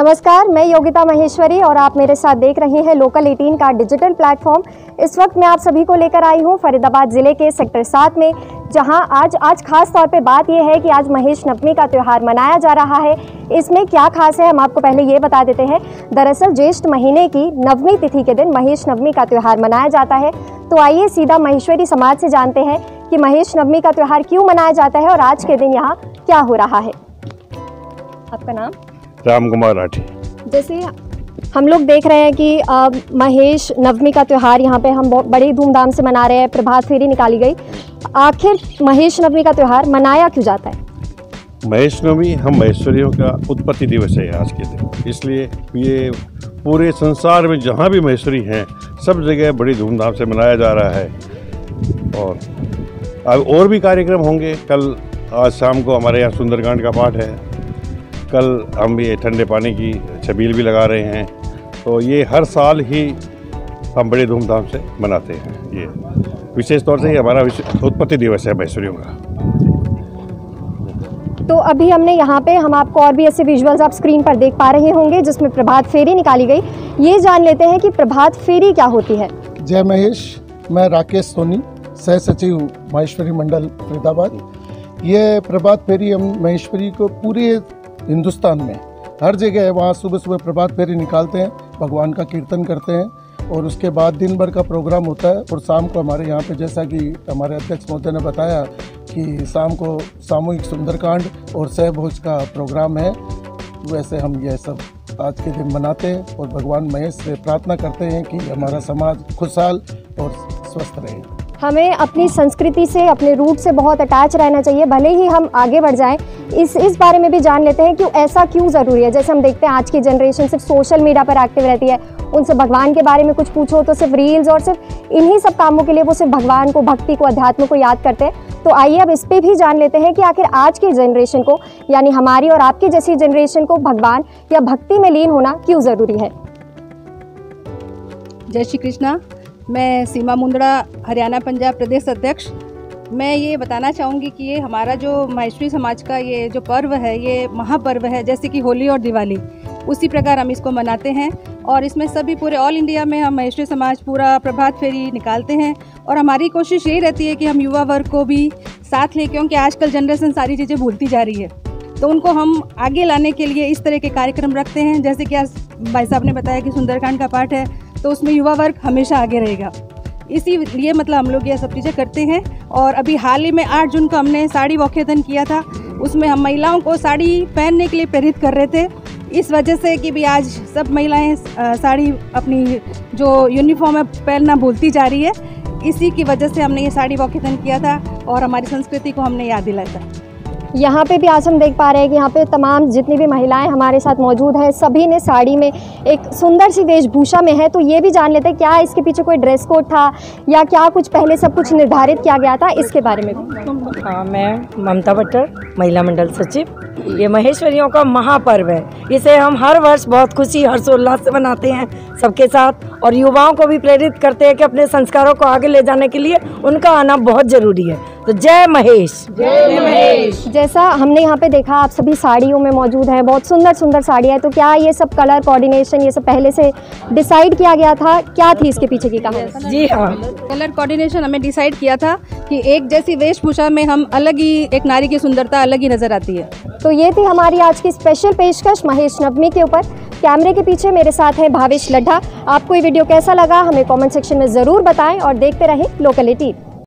नमस्कार, मैं योगिता महेश्वरी और आप मेरे साथ देख रहे हैं लोकल 18 का डिजिटल प्लेटफॉर्म। इस वक्त मैं आप सभी को लेकर आई हूं फरीदाबाद ज़िले के सेक्टर 7 में, जहां आज खास तौर पे बात यह है कि आज महेश नवमी का त्यौहार मनाया जा रहा है। इसमें क्या खास है हम आपको पहले ये बता देते हैं। दरअसल ज्येष्ठ महीने की नवमी तिथि के दिन महेश नवमी का त्यौहार मनाया जाता है। तो आइए सीधा महेश्वरी समाज से जानते हैं कि महेश नवमी का त्यौहार क्यों मनाया जाता है और आज के दिन यहाँ क्या हो रहा है। आपका नाम? राम कुमार राठी। जैसे हम लोग देख रहे हैं कि महेश नवमी का त्यौहार यहाँ पे हम बहुत बड़ी धूमधाम से मना रहे हैं, प्रभात फेरी निकाली गई। आखिर महेश नवमी का त्यौहार मनाया क्यों जाता है? महेश नवमी हम महेश्वरियों का उत्पत्ति दिवस है आज के दिन, इसलिए ये पूरे संसार में जहाँ भी महेश्वरी हैं सब जगह बड़ी धूमधाम से मनाया जा रहा है। और अब और भी कार्यक्रम होंगे। कल आज शाम को हमारे यहाँ सुंदरकांड का पाठ है। कल हम ये ठंडे पानी की छबील भी लगा रहे हैं। तो ये हर साल ही हम बड़े धूमधाम से मनाते हैं। ये विशेष तौर से ये हमारा उत्पत्ति दिवस है महेश्वरियों का। तो अभी हमने यहाँ पे हम आपको और भी ऐसे विजुअल्स आप स्क्रीन पर देख पा रहे होंगे जिसमें प्रभात फेरी निकाली गई। ये जान लेते हैं कि प्रभात फेरी क्या होती है। जय महेश, मैं राकेश सोनी, सह सचिव महेश्वरी मंडल फरीदाबाद। ये प्रभात फेरी हम महेश्वरी को पूरे हिंदुस्तान में हर जगह है, वहाँ सुबह सुबह प्रभात फेरी निकालते हैं, भगवान का कीर्तन करते हैं और उसके बाद दिन भर का प्रोग्राम होता है। और शाम को हमारे यहाँ पे जैसा कि हमारे अध्यक्ष महोदय ने बताया कि शाम को सामूहिक सुंदरकांड और सहभोज का प्रोग्राम है। वैसे हम यह सब आज के दिन मनाते हैं और भगवान महेश से प्रार्थना करते हैं कि हमारा समाज खुशहाल और स्वस्थ रहे। हमें अपनी संस्कृति से, अपने रूट से बहुत अटैच रहना चाहिए, भले ही हम आगे बढ़ जाएं। इस बारे में भी जान लेते हैं कि ऐसा क्यों ज़रूरी है। जैसे हम देखते हैं आज की जनरेशन सिर्फ सोशल मीडिया पर एक्टिव रहती है, उनसे भगवान के बारे में कुछ पूछो तो सिर्फ रील्स और सिर्फ इन्हीं सब कामों के लिए वो सिर्फ भगवान को, भक्ति को, अध्यात्म को याद करते हैं। तो आइए अब इस पर भी जान लेते हैं कि आखिर आज की जनरेशन को, यानी हमारी और आपकी जैसी जनरेशन को भगवान या भक्ति में लीन होना क्यों ज़रूरी है। जय श्री कृष्णा। मैं सीमा मुंदड़ा, हरियाणा पंजाब प्रदेश अध्यक्ष। मैं ये बताना चाहूँगी कि ये हमारा जो महेश्वरी समाज का ये जो पर्व है, ये महापर्व है। जैसे कि होली और दिवाली, उसी प्रकार हम इसको मनाते हैं। और इसमें सभी पूरे ऑल इंडिया में हम महेश्वरी समाज पूरा प्रभात फेरी निकालते हैं। और हमारी कोशिश यही रहती है कि हम युवा वर्ग को भी साथ लें, क्योंकि आजकल जनरेशन सारी चीज़ें भूलती जा रही है। तो उनको हम आगे लाने के लिए इस तरह के कार्यक्रम रखते हैं। जैसे कि आज भाई साहब ने बताया कि सुंदरकांड का पाठ है, तो उसमें युवा वर्ग हमेशा आगे रहेगा। इसीलिए मतलब हम लोग ये सब चीज़ें करते हैं। और अभी हाल ही में 8 जून को हमने साड़ी वॉकेथन किया था। उसमें हम महिलाओं को साड़ी पहनने के लिए प्रेरित कर रहे थे, इस वजह से कि भी आज सब महिलाएं साड़ी, अपनी जो यूनिफॉर्म है, पहनना भूलती जा रही है। इसी की वजह से हमने ये साड़ी वॉकेथन किया था और हमारी संस्कृति को हमने याद दिलाया था। यहाँ पे भी आज हम देख पा रहे हैं कि यहाँ पे तमाम जितनी भी महिलाएं हमारे साथ मौजूद हैं, सभी ने साड़ी में एक सुंदर सी वेशभूषा में है। तो ये भी जान लेते हैं क्या इसके पीछे कोई ड्रेस कोड था या क्या कुछ पहले सब कुछ निर्धारित किया गया था, इसके बारे में भी। हाँ, मैं ममता भट्टर, महिला मंडल सचिव। ये महेश्वरियों का महापर्व है। इसे हम हर वर्ष बहुत खुशी, हर्षोल्लास से मनाते हैं सबके साथ, और युवाओं को भी प्रेरित करते हैं कि अपने संस्कारों को आगे ले जाने के लिए उनका आना बहुत जरूरी है। तो जय महेश। जय महेश। जैसा हमने यहाँ पे देखा, आप सभी साड़ियों में मौजूद हैं, बहुत सुंदर सुंदर साड़ियाँ हैं। तो क्या ये सब कलर कोऑर्डिनेशन ये सब पहले से डिसाइड किया गया था? क्या थी इसके पीछे की कहानी? जी हाँ, कलर कोऑर्डिनेशन हमें डिसाइड किया था कि एक जैसी वेशभूषा में हम अलग ही, एक नारी की सुंदरता अलग ही नजर आती है। तो ये थी हमारी आज की स्पेशल पेशकश महेश नवमी के ऊपर। कैमरे के पीछे मेरे साथ है भावेश लड्ढा। आपको ये वीडियो कैसा लगा हमें कमेंट सेक्शन में ज़रूर बताएं और देखते रहें लोकल 18।